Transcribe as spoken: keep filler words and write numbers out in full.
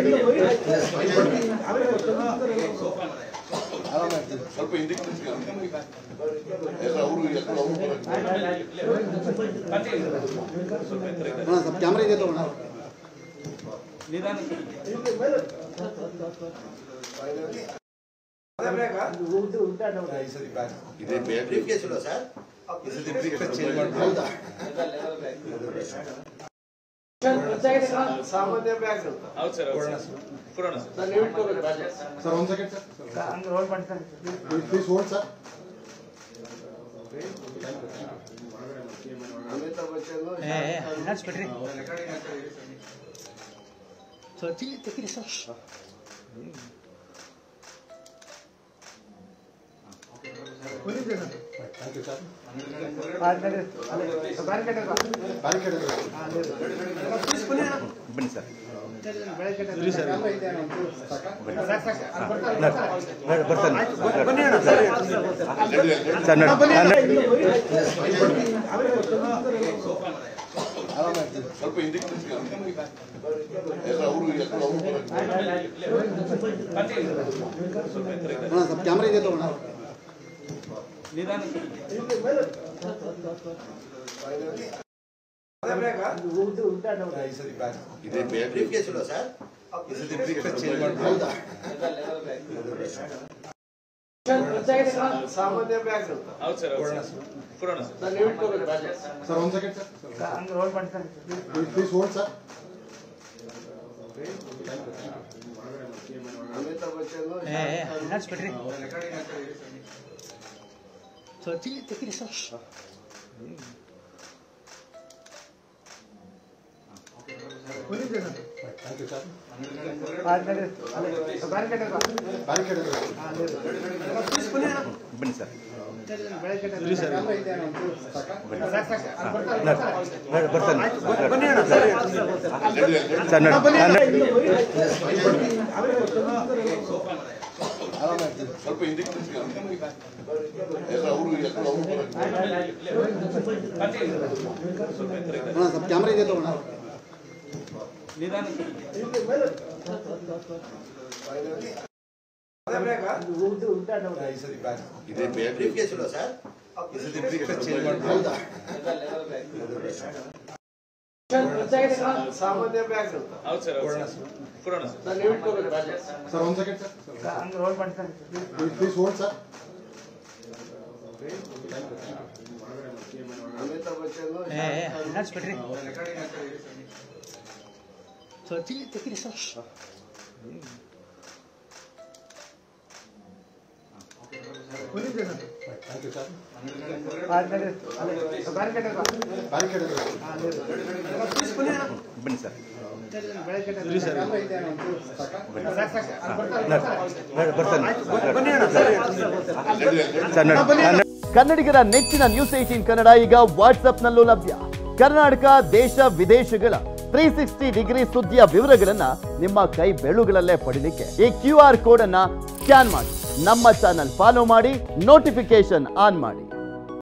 ಸ್ವಲ್ಪ ಹಿಂದಕ್ಕೆ ಕ್ಯಾಮ್ರಾ ಇದೆ ತಗೋಣ ಸಾಮಾನ್ಯ ಬ್ಯಾಗ್ ಹೌದು ಸರ್ ಕೊಡೋಣ ಸರ್ ನೀವು ಇಟ್ಕೋಬೇಕು ಸರ್ ಒಂದು ಸೆಕೆಂಡ್ ಸರ್ ಹಂಗೆ ರೋಲ್ ಮಾಡಿ sir please hold sir Amitabh Bachchan ಏ ನಡ್ಸ್ ಬಿಡ್ರಿ ಸೊ ಚಿಲ್ಲಿ ತೆಗಿರಿ ಸರ್ ಥ್ಯಾಂಕ್ ಯು ಸರ್ ಬನ್ನಿ ಸರ್ ಸ್ವಲ್ಪ ಹಿಂದಕ್ಕೆ ಕ್ಯಾಮ್ರಾ ಇದೆ ತಗೋಣ ಸಾಮಾನ್ಯ ಬ್ಯಾಗ್ ಹೌದು ಸರ್ ಕೊಡೋಣ ಸರ್ ನೀವು ಇಟ್ಕೋಬೇಕು ಸರ್ ಒಂದು ಸೆಕೆಂಡ್ ಸರ್ ಹಂಗೆ ರೋಲ್ ಮಾಡಿ sir please hold sir Amitabh Bachchan ಏ ನಡ್ಸ್ ಬಿಡ್ರಿ ಸೊ ಚಿಲ್ಲಿ ತೆಗಿರಿ ಸರ್ ಥ್ಯಾಂಕ್ ಯು ಸರ್ ಬನ್ನಿ ಸರ್ ಸ್ವಲ್ಪ ಹಿಂದಕ್ಕೆ ಕ್ಯಾಮ್ರಾ ಇದೆ ತಗೋಣ ಸಾಮಾನ್ಯ ಬ್ಯಾಗ್ ಹೌದು ಸರ್ ಕೊಡೋಣ ಸರ್ ನೀವು ಇಟ್ಕೋಬೇಕು ಸರ್ ಒಂದು ಸೆಕೆಂಡ್ ಸರ್ ಹಂಗೆ ರೋಲ್ ಮಾಡಿ sir please hold sir Amitabh Bachchan ಏ ನಡ್ಸ್ ಬಿಡ್ರಿ ಸೊ ಚಿಲ್ಲಿ ತೆಗಿರಿ ಸರ್ ಥ್ಯಾಂಕ್ ಯು ಸರ್ ಬನ್ನಿ ಸರ್ ಕನ್ನಡಿಗರ ನೆಚ್ಚಿನ ನ್ಯೂಸ್ ಏಟೀನ್ ಕನ್ನಡ ಈಗ ವಾಟ್ಸ್ಆಪ್ನಲ್ಲೂ ಲಭ್ಯ. ಕರ್ನಾಟಕ, ದೇಶ ವಿದೇಶಗಳ ತ್ರೀ ಸಿಕ್ಸ್ಟಿ ಡಿಗ್ರಿ ಸುದ್ದಿಯ ವಿವರಗಳನ್ನ ನಿಮ್ಮ ಕೈ ಬೆರಳುಗಳಲ್ಲೇ ಪಡಿಲಿಕ್ಕೆ ಈ ಕ್ಯೂ ಆರ್ ಕೋಡ್ ಅನ್ನ ಸ್ಕ್ಯಾನ್ ಮಾಡಿ ನಮ್ಮ ಚಾನಲ್ ಫಾಲೋ ಮಾಡಿ, ನೋಟಿಫಿಕೇಶನ್ ಆನ್ ಮಾಡಿ.